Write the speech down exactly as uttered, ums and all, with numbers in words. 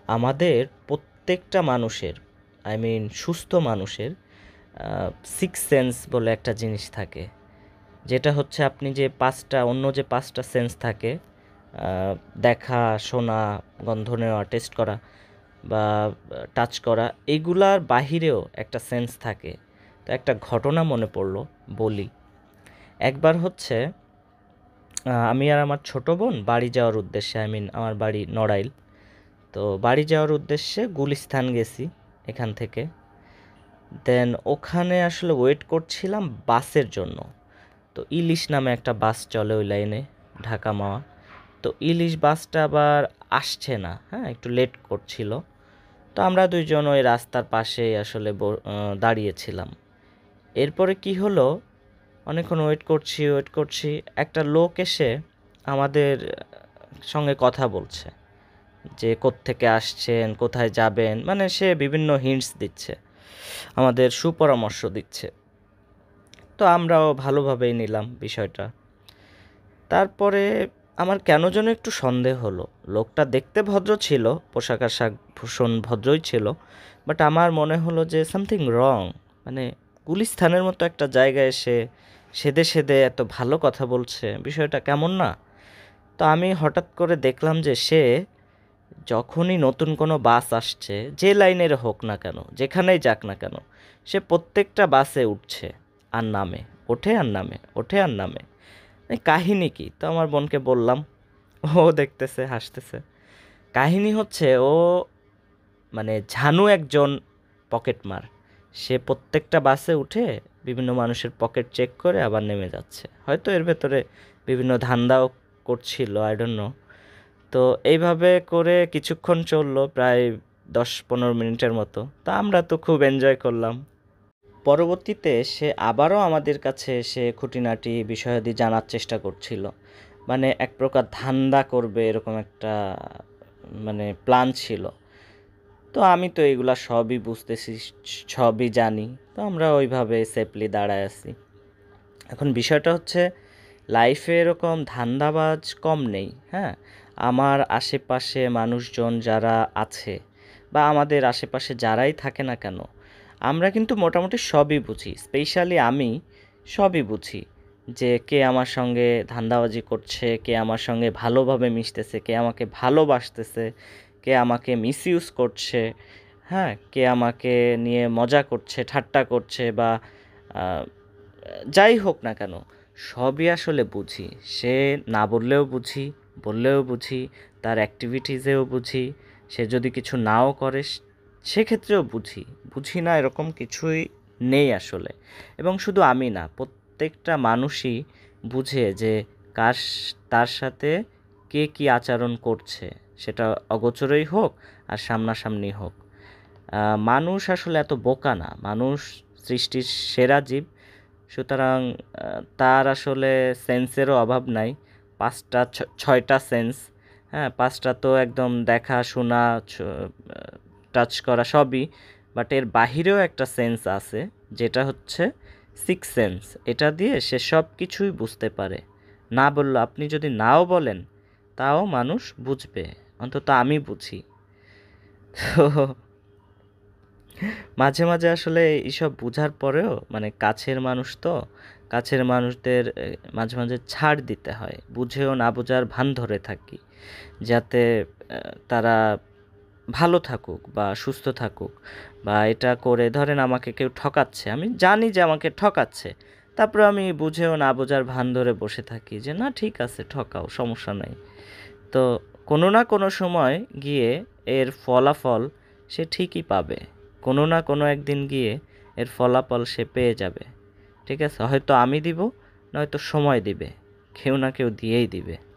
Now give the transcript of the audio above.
আমাদের প্রত্যেকটা মানুষের আই মিন সুস্থ মানুষের সিক্স সেন্স বলে একটা জিনিস থাকে, যেটা হচ্ছে আপনি যে পাঁচটা অন্য যে পাঁচটা সেন্স থাকে, আহ, দেখা, শোনা, গন্ধ নেওয়া, টেস্ট করা বা টাচ করা, এইগুলার বাহিরেও একটা সেন্স থাকে। তো একটা ঘটনা মনে পড়লো, বলি। একবার হচ্ছে আহ, আমি আর আমার ছোট বোন বাড়ি যাওয়ার উদ্দেশ্যে, আই মিন আমার বাড়ি নড়াইল, তো বাড়ি যাওয়ার উদ্দেশ্যে গুলিস্তান গেছি এখান থেকে। দেন ওখানে আসলে ওয়েট করছিলাম বাসের জন্য। তো ইলিশ নামে একটা বাস চলে ওই লাইনে, ঢাকা মাওয়া। তো ইলিশ বাসটা আবার আসছে না, হ্যাঁ, একটু লেট করছিল। তো আমরা দুইজন ওই রাস্তার পাশেই আসলে ব- আহ, দাঁড়িয়েছিলাম। এরপরে কি হলো, অনেকক্ষণ ওয়েট করছি ওয়েট করছি একটা লোক এসে আমাদের সঙ্গে কথা বলছে, যে কোত্থেকে আসছেন, কোথায় যাবেন, মানে সে বিভিন্ন হিন্টস দিচ্ছে, আমাদের সুপরামর্শ দিচ্ছে। তো আমরাও ভালোভাবেই নিলাম বিষয়টা। তারপরে আমার কেন যেন একটু সন্দেহ হলো। লোকটা দেখতে ভদ্র ছিল, পোশাক আশাক ভূষণ ভদ্রই ছিল, বাট আমার মনে হলো যে সামথিং রং। মানে গুলিস্তানের মতো একটা জায়গায় এসে সেদে সেদে এত ভালো কথা বলছে, বিষয়টা কেমন না? তো আমি হঠাৎ করে দেখলাম যে সে যখনই নতুন কোনো বাস আসছে, যে লাইনের হোক না কেন, যেখানেই যাক না কেন, সে প্রত্যেকটা বাসে উঠছে আর নামে, ওঠে আর নামে, ওঠে আর নামে। এই কাহিনী কি? তো আমার বোনকে বললাম, ও দেখতেছে, হাসতেছে। কাহিনী হচ্ছে ও মানে ঝানু একজন পকেটমার। সে প্রত্যেকটা বাসে উঠে বিভিন্ন মানুষের পকেট চেক করে আবার নেমে যাচ্ছে, হয়তো এর ভেতরে বিভিন্ন ধান্দাও করছিল, আই ডোন্ট নো। তো এইভাবে করে কিছুক্ষণ চললো, প্রায় দশ পনেরো মিনিটের মতো। তা আমরা তো খুব এনজয় করলাম। পরবর্তীতে সে আবারও আমাদের কাছে এসে খুঁটিনাটি বিষয়াদি জানার চেষ্টা করছিল, মানে এক প্রকার ধান্দা করবে এরকম একটা মানে প্ল্যান ছিল। তো আমি তো এগুলা সবই বুঝতেছি, সবই জানি। তো আমরা ওইভাবে সেফলি দাঁড়ায় আছি। এখন বিষয়টা হচ্ছে, লাইফে এরকম ধান্দাবাজ কম নেই, হ্যাঁ। আমার আশেপাশে মানুষজন যারা আছে বা আমাদের আশেপাশে যারাই থাকে না কেন, আমরা কিন্তু মোটামুটি সবই বুঝি। স্পেশালি আমি সবই বুঝি, যে কে আমার সঙ্গে ধান্দাবাজি করছে, কে আমার সঙ্গে ভালোভাবে মিশতেছে, কে আমাকে ভালোবাসতেছে, কে আমাকে মিসইউজ করছে, হ্যাঁ, কে আমাকে নিয়ে মজা করছে, ঠাট্টা করছে, বা আহ, যাই হোক না কেন, সবই আসলে বুঝি। সে না বললেও বুঝি, বললেও বুঝি, তার অ্যাক্টিভিটিসেও বুঝি। সে যদি কিছু নাও করে সে- সেক্ষেত্রেও বুঝি। বুঝি না এরকম কিছুই নেই আসলে। এবং শুধু আমি না, প্রত্যেকটা মানুষই বুঝে যে কার স- তার সাথে কে কী আচরণ করছে, সেটা অগোচরেই হোক আর সামনাসামনি হোক। আহ, মানুষ আসলে এত বোকা না, মানুষ সৃষ্টির সেরা জীব। সুতরাং আহ, তার আসলে সেন্সেরও অভাব নাই। পাঁচটা ছ- ছয়টা সেন্স, হ্যাঁ, পাঁচটা তো একদম দেখা, শোনা, টাচ করা সবই। বাট এর বাহিরেও একটা সেন্স আছে, যেটা হচ্ছে সিক্স সেন্স। এটা দিয়ে সে সব কিছুই বুঝতে পারে। না বললো, আপনি যদি নাও বলেন, তাও মানুষ বুঝবে, অন্তত আমি বুঝি। তো মাঝে মাঝে আসলে এইসব বুঝার পরেও, মানে কাছের মানুষ তো, কাছের মানুষদের এ, মাঝে মাঝে ছাড় দিতে হয়, বুঝেও না বোঝার ভান ধরে থাকি, যাতে আহ, তারা ভালো থাকুক বা সুস্থ থাকুক। বা এটা করে ধরেন আমাকে কেউ ঠকাচ্ছে, আমি জানি যে আমাকে ঠকাচ্ছে, তারপরে আমি বুঝেও না বোঝার ভান ধরে বসে থাকি যে না, ঠিক আছে, ঠকাও, সমস্যা নাই। তো কোনো না কোনো সময় গিয়ে এর ফলাফল সে ঠিকই পাবে। কোনো না কোনো একদিন গিয়ে এর ফলাফল সে পেয়ে যাবে। ঠিক আছে, হয়তো আমি দিব, নয়তো সময় দিবে, কেউ না কেউ দিয়েই দিবে।